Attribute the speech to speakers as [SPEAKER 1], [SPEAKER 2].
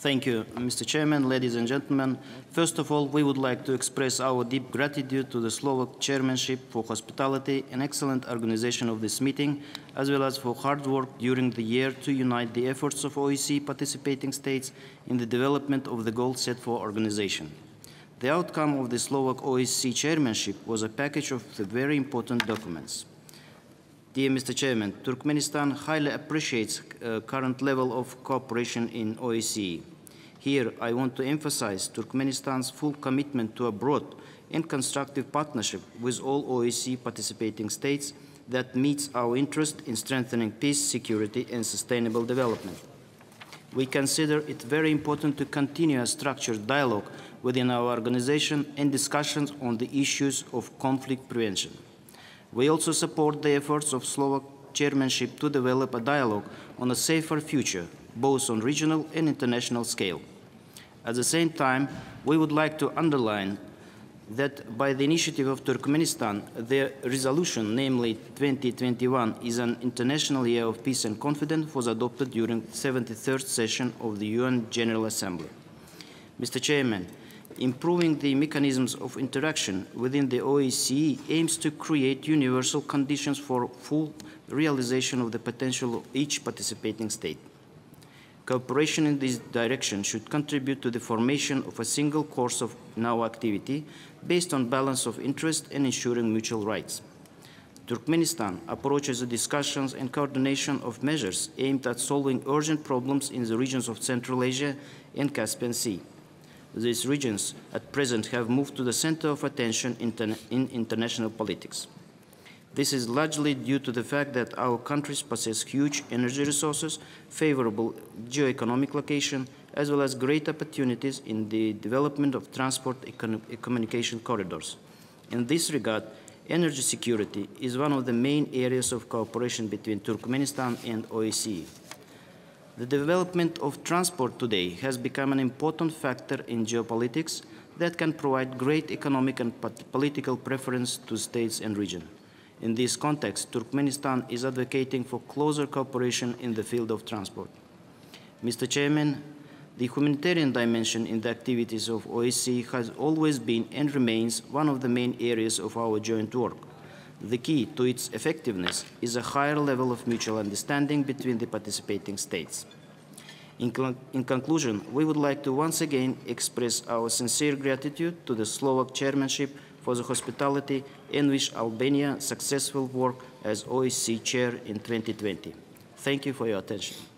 [SPEAKER 1] Thank you, Mr. Chairman, ladies and gentlemen. First of all, we would like to express our deep gratitude to the Slovak chairmanship for hospitality and excellent organization of this meeting, as well as for hard work during the year to unite the efforts of OSCE participating states in the development of the goals set for organization. The outcome of the Slovak OSCE chairmanship was a package of very important documents. Dear Mr. Chairman, Turkmenistan highly appreciates current level of cooperation in OSCE. Here, I want to emphasize Turkmenistan's full commitment to a broad and constructive partnership with all OSCE participating states that meets our interest in strengthening peace, security, and sustainable development. We consider it very important to continue a structured dialogue within our organization and discussions on the issues of conflict prevention. We also support the efforts of Slovak chairmanship to develop a dialogue on a safer future, both on regional and international scale. At the same time, we would like to underline that by the initiative of Turkmenistan, the resolution, namely 2021, is an International Year of Peace and Confidence, was adopted during the 73rd session of the UN General Assembly. Mr. Chairman, improving the mechanisms of interaction within the OSCE aims to create universal conditions for full realization of the potential of each participating state. Cooperation in this direction should contribute to the formation of a single course of now activity based on balance of interest and ensuring mutual rights. Turkmenistan approaches the discussions and coordination of measures aimed at solving urgent problems in the regions of Central Asia and Caspian Sea. These regions at present have moved to the center of attention in international politics. This is largely due to the fact that our countries possess huge energy resources, favorable geo-economic location, as well as great opportunities in the development of transport and communication corridors. In this regard, energy security is one of the main areas of cooperation between Turkmenistan and OSCE. The development of transport today has become an important factor in geopolitics that can provide great economic and political preference to states and region. In this context, Turkmenistan is advocating for closer cooperation in the field of transport. Mr. Chairman, the humanitarian dimension in the activities of OSCE has always been and remains one of the main areas of our joint work. The key to its effectiveness is a higher level of mutual understanding between the participating states. In conclusion, we would like to once again express our sincere gratitude to the Slovak chairmanship for the hospitality and wish Albania successful work as OSCE chair in 2020. Thank you for your attention.